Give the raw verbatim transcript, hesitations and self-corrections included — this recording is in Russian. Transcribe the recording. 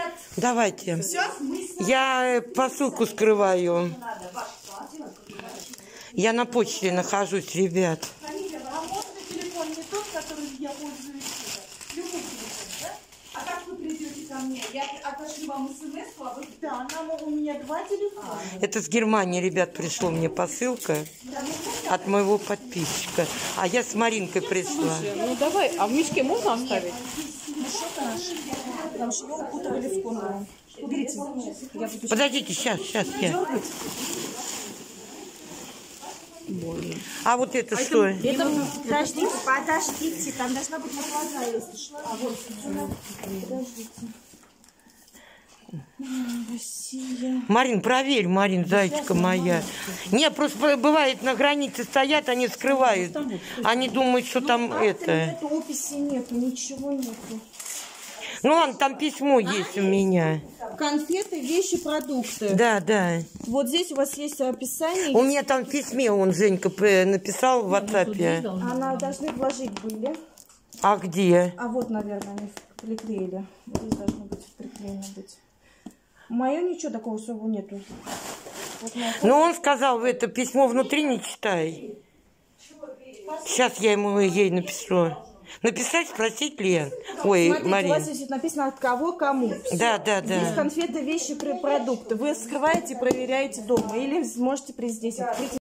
Давайте. Я посылку скрываю. Я на почте нахожусь, ребят. А можно телефон не тот, который я пользуюсь? Любой телефон, да? А как вы придете ко мне? Я отошлю вам смс, а вы... Да, нам, у меня два телефона. Это с Германии, ребят, пришла мне посылка от моего подписчика. А я с Маринкой пришла. Ну давай, а в мешке можно оставить? Потому что его укутывали в конуру. Уберите. Подождите, сейчас, сейчас я. А вот это что? Это, подождите, подождите, там должна быть накладна, если что. А вот, подождите. Россия. Марин, проверь, Марин, зайчка моя. Не, просто бывает, на границе стоят, они скрывают. Они думают, что там это... Нету, описи нету, ничего нету. Ну ладно, там письмо есть у меня. Конфеты, вещи, продукты. Да, да. Вот здесь у вас есть описание. У меня там в письме он, Женька, написал в WhatsApp. Она должны вложить были. А где? А вот, наверное, они приклеили. Вот здесь должно быть приклеено быть. Мое ничего такого особого нету. Вот мое... Ну он сказал, это письмо внутри не читай. Сейчас я ему ей напишу. Написать, спросить Лен. Ой, Смотрите, Марин. у вас здесь написано от кого кому. Да, да, да. Здесь конфеты, вещи, продукты. Вы скрываете, проверяете дома или можете при здесь открыть.